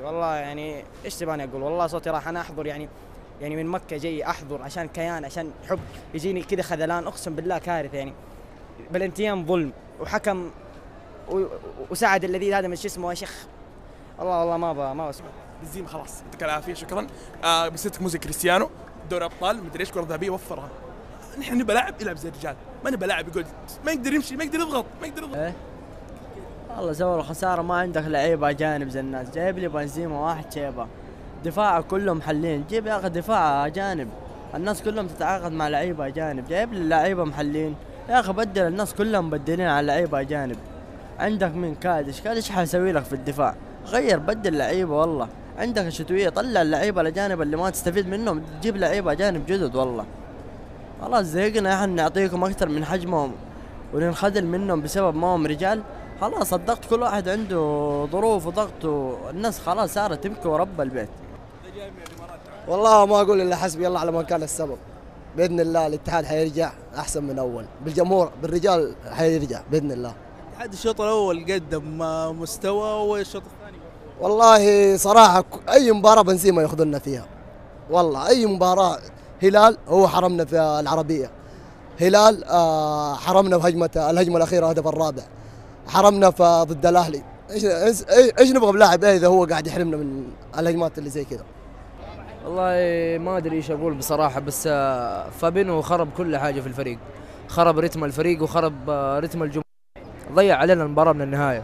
والله يعني ايش تباني اقول، والله صوتي راح. انا احضر يعني من مكة جاي احضر عشان كيان، عشان حب. يجيني كذا خذلان، اقسم بالله كارثة يعني. بلنتيان ظلم، وحكم وسعد اللذيذ هذا من شو اسمه يا شيخ. والله ما اسمه. بنزيما خلاص، يعطيك العافيه، شكرا. بسيرتك موزة كريستيانو، دوري ابطال مدري ايش، كره ذهبيه وفرها. نحن نبى لاعب يلعب زي الرجال، ما نبى لاعب يقعد ما يقدر يمشي، ما يقدر يضغط، ما يقدر يضغط. ايه والله زور الخساره، ما عندك لعيبه اجانب زي الناس. جايب لي بنزيما واحد شيبه، دفاع كلهم محلين. جيب يا اخي دفاع اجانب، الناس كلهم تتعاقد مع لعيبه اجانب. جايب لي لعيبه محلين يا اخي، بدل الناس كلهم مبدلين على لعيبه اجانب. عندك من كادش حيسوي لك في الدفاع؟ غير بدل لعيبه والله. عندك الشتويه، طلع اللعيبه الاجانب اللي ما تستفيد منهم، تجيب لعيبه اجانب جدد. والله خلاص زهقنا، احنا نعطيكم اكثر من حجمهم وننخذل منهم بسبب ما هم رجال. خلاص الضغط، كل واحد عنده ظروف وضغط، والناس خلاص صارت تبكي ورب البيت. والله ما اقول الا حسبي الله على من كان السبب. باذن الله الاتحاد حيرجع احسن من اول، بالجمهور بالرجال حيرجع باذن الله. الاتحاد الشوط الاول قدم مستوى، والشوط الثاني والله صراحه اي مباراه بنزيما ياخذنا فيها. والله اي مباراه. هلال هو حرمنا في العربيه، هلال حرمنا في الهجمه الاخيره، الهدف الرابع حرمنا في ضد الاهلي. ايش نبغى بلاعب اذا هو قاعد يحرمنا من الهجمات اللي زي كذا؟ والله ما ادري ايش اقول بصراحه، بس فابينو خرب كل حاجه في الفريق، خرب رتم الفريق وخرب رتم الجمهور، ضيع علينا المباراه من النهايه.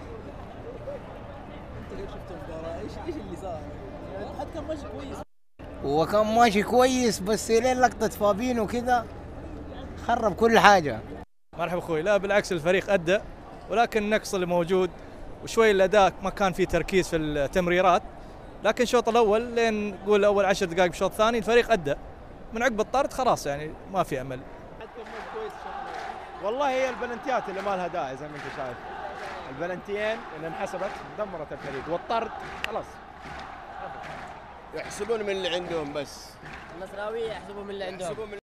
انت كيف شفت المباراه؟ ايش اللي صار؟ الاتحاد كان ماشي كويس، هو كان ماشي كويس، بس لين لقطة فابينو كذا خرب كل حاجة. مرحبا اخوي. لا بالعكس، الفريق ادى، ولكن النقص اللي موجود وشوي الاداء ما كان فيه تركيز في التمريرات. لكن الشوط الاول لين نقول اول 10 دقائق بالشوط الثاني الفريق ادى، من عقب الطرد خلاص يعني ما في امل. والله هي البلنتيات اللي ما لها داعي، زي ما انت شايف البلنتيين اللي انحسبت دمرت الفريق، والطرد خلاص يحسبون من اللي عندهم بس. النصراويه يحسبوا من اللي عندهم.